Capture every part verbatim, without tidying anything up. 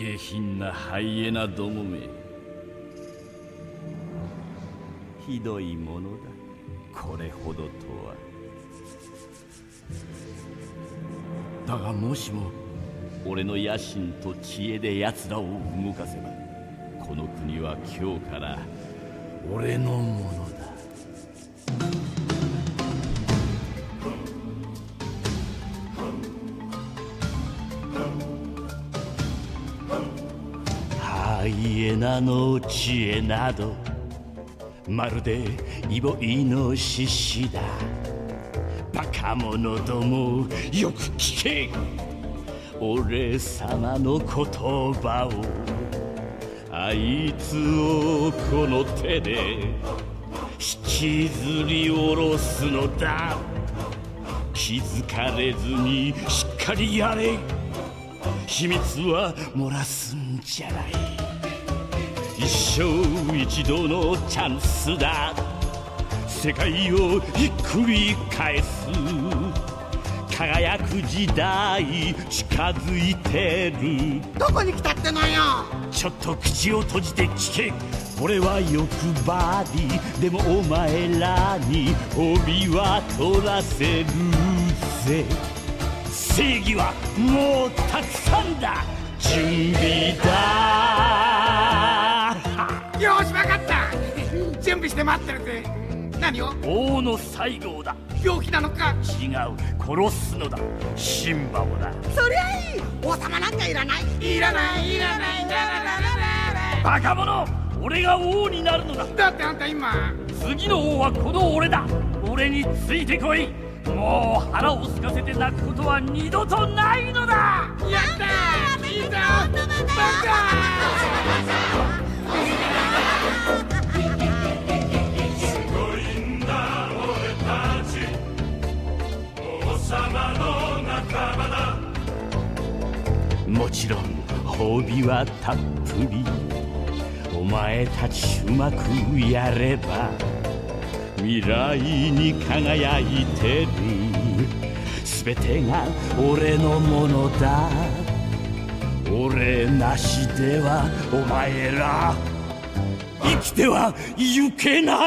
下品なハイエナどもめ、ひどいものだ、これほどとは。だがもしも俺の野心と知恵で奴らを動かせば、この国は今日から俺のものだ。ハイエナの知恵などまるでイボイノシシだ。バカ者どもよく聞け、俺様の言葉を。あいつをこの手で引きずり下ろすのだ。気づかれずにしっかりやれ。秘密は漏らすんじゃない。一生一度のチャンスだ。世界をひっくり返す。輝く時代近づいてる。 どこに来たってのよ。 ちょっと口を閉じて聞け。俺は欲張り、でもお前らに帯は取らせるぜ。正義はもうたくさんだ。準備だ。 よし分かった。準備して待ってるぜ。何を？ 王の西郷だ。 病気なのか？ 違う、殺すのだ。シンバをだ。 そりゃいい。王様なんかいらない。いらないいらないいらない。 バカ者、俺が王になるのだ。 だってあんた今、 次の王はこの俺だ。俺についてこい。もう腹を空かせて泣くことは二度とないのだ。 やったー、いいぞバカもちろん褒美はたっぷり。お前たちうまくやれば未来に輝いてる。全てが俺のものだ。俺なしではお前ら生きてはゆけない。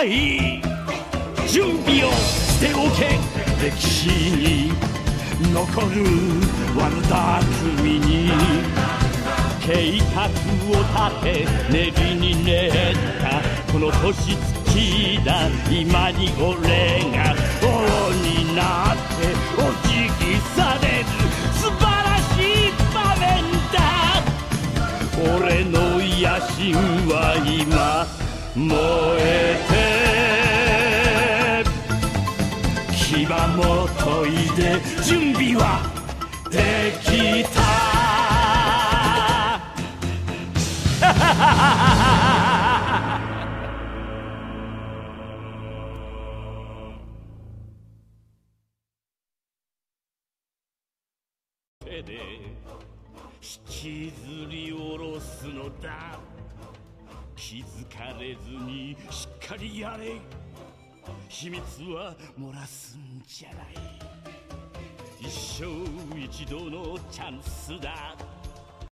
準備をしておけ。歴史に残るワルダー組に計画を立て練りに練ったこの年月だ。今に俺が王になってお辞儀される素晴らしい場面だ。俺の野心は今燃えて牙も研いで準備はできた。手で引きずり下ろすのだ。気づかれずにしっかりやれ。秘密は漏らすんじゃない。一生一度のチャンスだ。